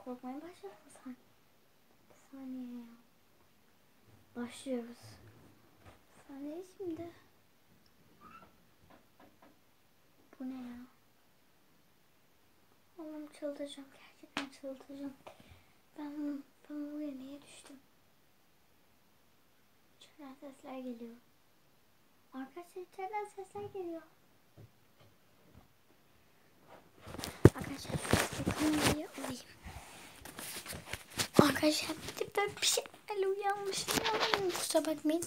korkmaya başladın sen. Bir saniye ya. Başlıyoruz. Bir saniye şimdi. Bu ne ya? Allah'ım çıldıracağım. Gerçekten çıldıracağım. Ben buraya niye düştüm? İçeriden sesler geliyor. Arkadaşlar içeriden sesler geliyor. Arkadaşlar kamerayı alayım. Arkadaşlar ben bir şeylerle uyanmışım. Kusura bakmayın.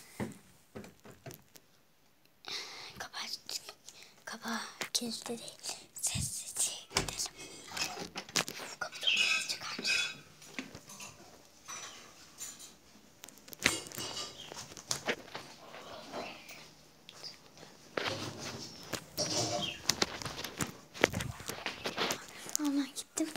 Kapa kilitli değil. Sessizce gidelim. Kapı çok ses çıkartıyor. Aman gittim.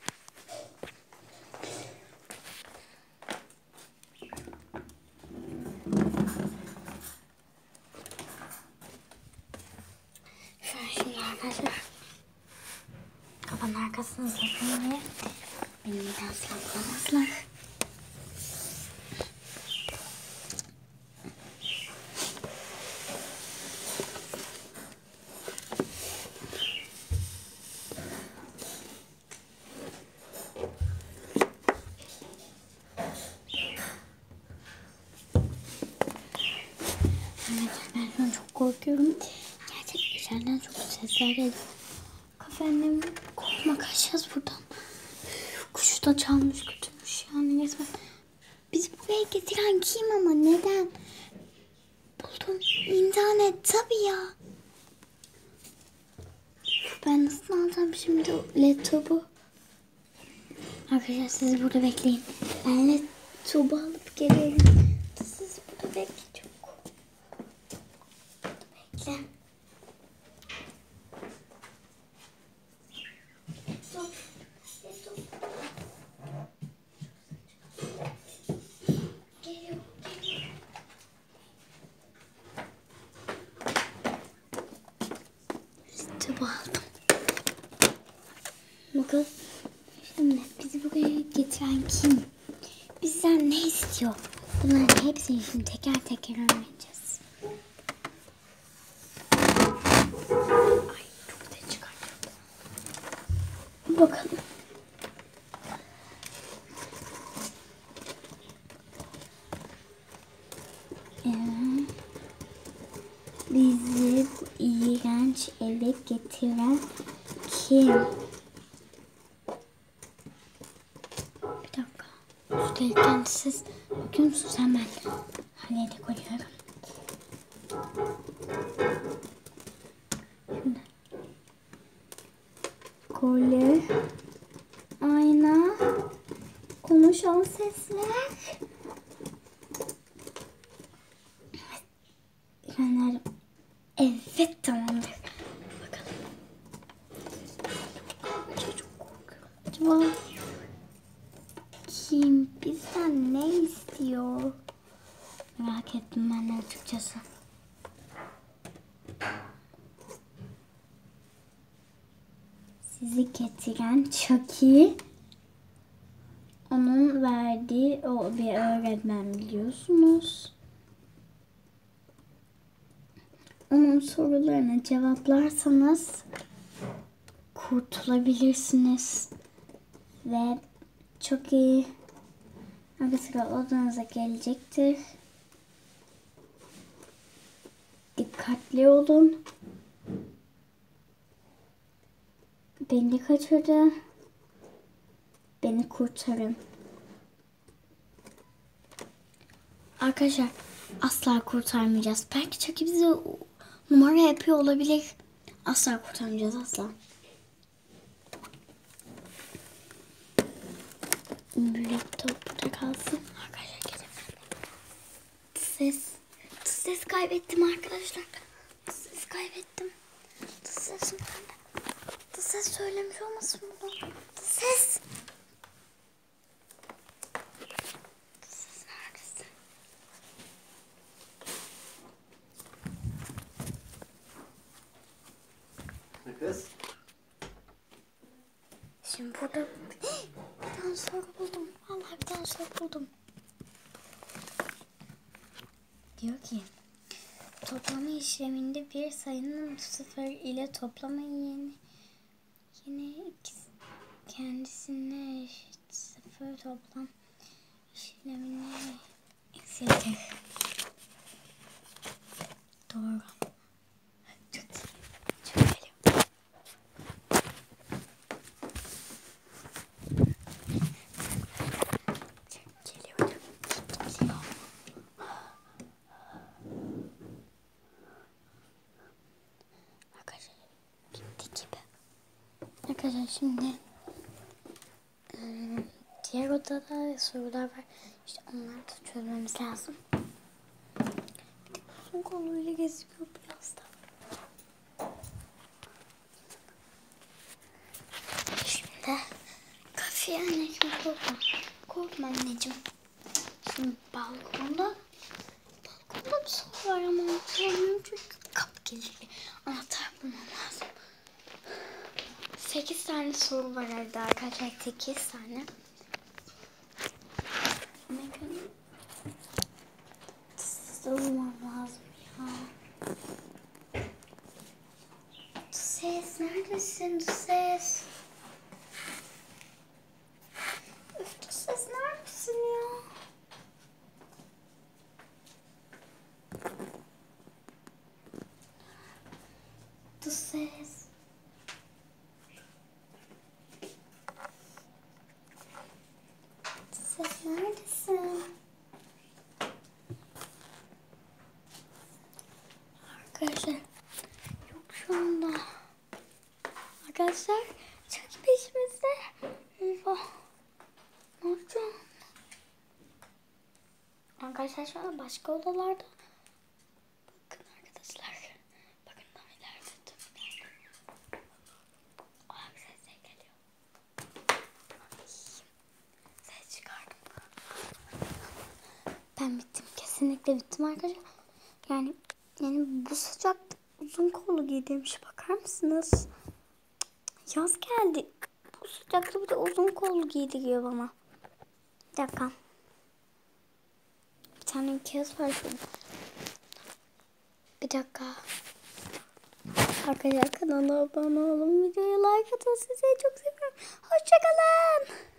Şimdi arkadaşlar kafanın arkasını sakın diye beni biraz saklamazlar. Ben şu an çok korkuyorum. Gerçekten içeriden çok sesler geliyor. Efendim korkma, kaçacağız buradan. Kuşu da çalmış götürmüş yani resmen. Bizi buraya getiren kim ama neden? Buldum, internet tabii ya. Ben nasıl alacağım şimdi o laptopu? Arkadaşlar siz burada bekleyin. Ben laptopu alıp geliyorum. Siz burada bekleyin çok. Bekle. Laptopu aldım. Bakın. Şimdi bizi buraya getiren kim? Bizden ne istiyor? Bunların hepsini şimdi teker teker öğreneceğiz. Ay çok ses çıkartıyor. Bakalım. Bizi bu iğrenç eve getiren kim? Bir dakika. Üstelik kendisiz. Bakıyor musun sen, ben halede koyuyorum. Şimdi. Kolye. Ayna. Konuşan sesler. Efendim. Evet, tamamdır. Bakalım. Çok korkuyorum. Acaba kim bizden ne istiyor? Merak ettim ben de açıkçası. Sizi getiren Chucky. Onun verdiği o bir öğretmen, biliyorsunuz. Onun sorularına cevaplarsanız kurtulabilirsiniz. Ve çok iyi ara sıra odanıza gelecektir. Dikkatli olun. Beni kaçırdı. Beni kurtarın. Arkadaşlar asla kurtarmayacağız. Belki Chucky bize numara yapıyor olabilir. Asla kurtarmayacağız, asla. Laptop burada kalsın. Arkadaşlar gelin. Ses kaybettim arkadaşlar. Ses kaybettim. Sesim nerede? Ses söylemiş olmasın bunu? Ses. Ses neredesin? Ne kız? Şimdi burada tane soru buldum. Vallahi bir tane soru buldum. Diyor ki toplama işleminde bir sayının sıfır ile toplama yine kendisine eşit sıfır toplam işlemini eksiltir. Doğru. Çok iyi. Çok geliyor. Çok geliyor. Çok geliyor. Arkadaşlar gitti gibi. Arkadaşlar şimdi diğer odada sorular var. İşte onları da çözmemiz lazım. Uzun koluyla geziyor biraz da. Şimdi kafeye anneciğim korkma. Korkma anneciğim. Şimdi balkonda bir soru var ama bulamıyorum çünkü kapı kilitli. Anahtar bulmam lazım. 8 tane soru var evde arkadaşlar. 8 tane. Ne kadar? Siz bulmam lazım ya. Ses neredesin ses? Öf ses neredesin ya? Ses. Ses neredesin? Arkadaşlar yok şu anda. Arkadaşlar çok peşimizde. Eyvah. Ne yapacağım? Arkadaşlar şu anda başka odalarda. Bakın arkadaşlar. Bakın daha ileride. Bir ses geliyor. Ay, ses çıkardım. Ben bittim. Kesinlikle bittim arkadaşlar. Yani bu sıcakta uzun kollu giydirmiş. Bakar mısınız? Yaz geldi. Bu sıcakta bir de uzun kollu giydiriyor bana. Bir dakika. Bir tane kağıt var şurada. Bir dakika. Arkadaşlar kanala abone olun. Videoya like atın. Sizi çok seviyorum. Hoşçakalın.